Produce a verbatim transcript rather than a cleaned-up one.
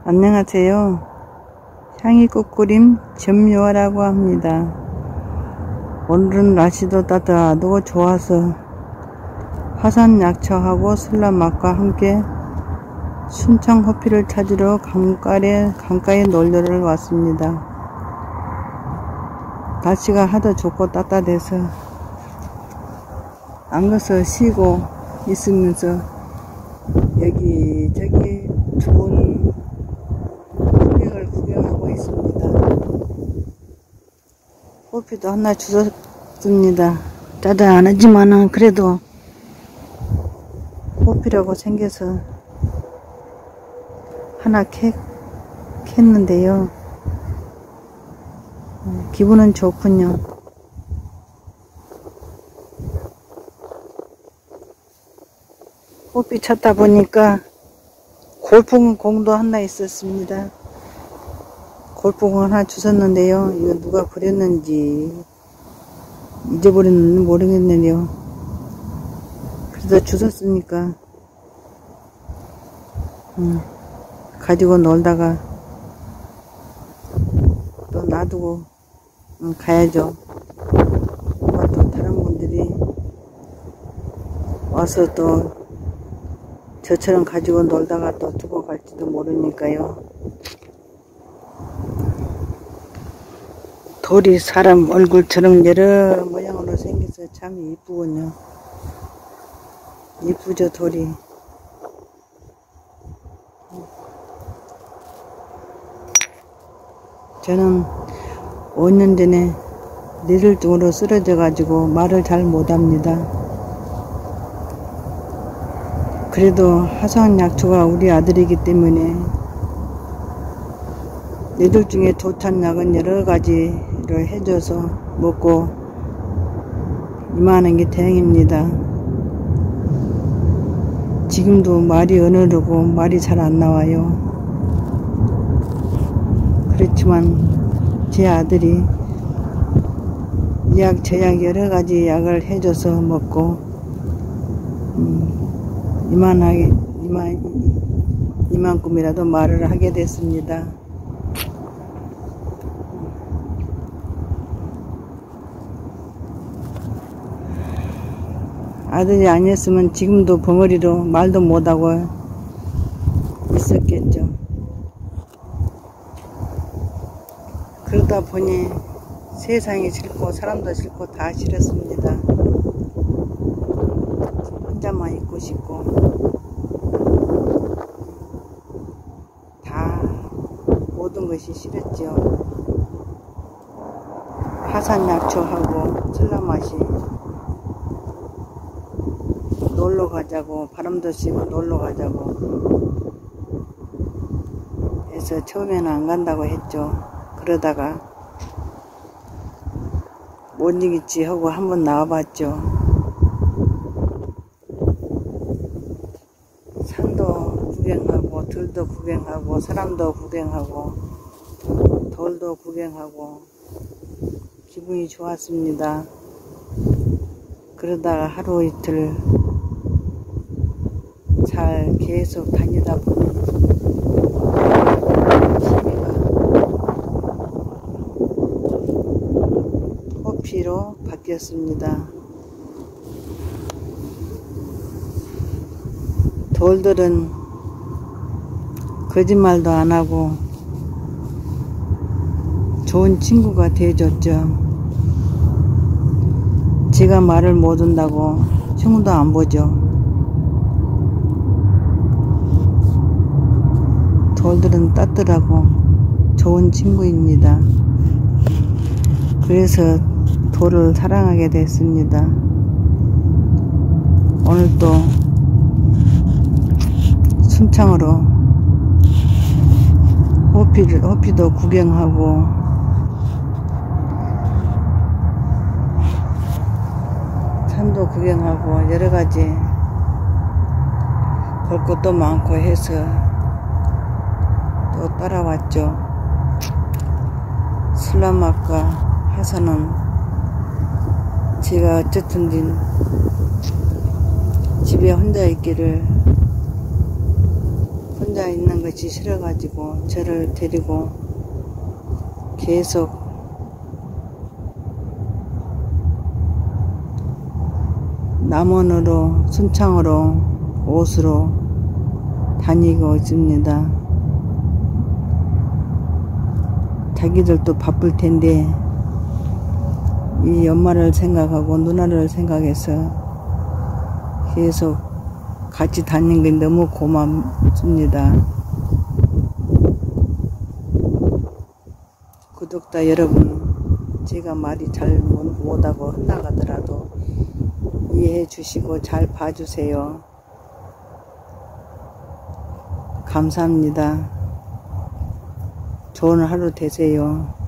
안녕하세요. 향이꽃그림 점요라고 합니다. 오늘은 날씨도 따뜻하고 좋아서 화산약초하고 술라맛과 함께 순창 호피를 찾으러 강가에, 강가에 놀러를 왔습니다. 날씨가 하도 좋고 따뜻해서 안 가서 쉬고 있으면서 여기 저기 좋은 풍경을 구경하고 있습니다. 호피도 하나 주웠습니다. 따뜻하지만은 그래도 호피라고 생겨서 하나 캐, 캤는데요. 기분은 좋군요. 호피 찾다 보니까 골프공도 하나 있었습니다. 골프공 하나 주웠는데요. 이거 누가 버렸는지 잊어버렸는지 모르겠네요. 그래도 주웠으니까 음, 가지고 놀다가 또 놔두고 음, 가야죠. 또 다른 분들이 와서 또 저처럼 가지고 놀다가 또 두고 갈지도 모르니까요. 돌이 사람 얼굴처럼 여러 모양으로 생겨서 참 이쁘군요. 이쁘죠, 돌이. 저는 오 년 전에 뇌졸중으로 쓰러져 가지고 말을 잘 못합니다. 그래도 화산약초가 우리 아들이기 때문에 뇌졸중에 좋다는 약은 여러가지로 해줘서 먹고 이만한 게 다행입니다. 지금도 말이 어느르고 말이 잘 안 나와요. 그렇지만 제 아들이 이 약 저 약 여러가지 약을 해줘서 먹고 음, 이만하게 이만, 이만큼이라도 말을 하게 됐습니다. 아들이 아니었으면 지금도 벙어리로 말도 못하고 있었겠죠. 그러다 보니 세상이 싫고 사람도 싫고 다 싫었습니다. 혼자만 있고 싶고 다 모든 것이 싫었죠. 화산약초하고 술라맛이 놀러 가자고 바람도 쐬고 놀러 가자고 해서 처음에는 안 간다고 했죠. 그러다가 못 이기지 하고 한번 나와봤죠. 산도 구경하고 들도 구경하고 사람도 구경하고 돌도 구경하고 기분이 좋았습니다. 그러다가 하루 이틀 잘 계속 다니다 보니 취미가 호피로 바뀌었습니다. 돌들은 거짓말도 안 하고 좋은 친구가 되어줬죠. 제가 말을 못 한다고 흉도 안 보죠. 돌들은 따뜻하고 좋은 친구입니다. 그래서 돌을 사랑하게 됐습니다. 오늘 또 순창으로 호피를, 호피도 구경하고 산도 구경하고 여러가지 볼 것도 많고 해서 또 따라왔죠. 술라맛과 화산은 제가 어쨌든 집에 혼자 있기를 혼자 있는 것이 싫어가지고 저를 데리고 계속 남원으로 순창으로 옷으로 다니고 있습니다. 자기들도 바쁠 텐데 이 엄마를 생각하고 누나를 생각해서 계속 같이 다니는 게 너무 고맙습니다. 구독자 여러분, 제가 말이 잘 못하고 헛나가더라도 이해해 주시고 잘 봐주세요. 감사합니다. 좋은 하루 되세요.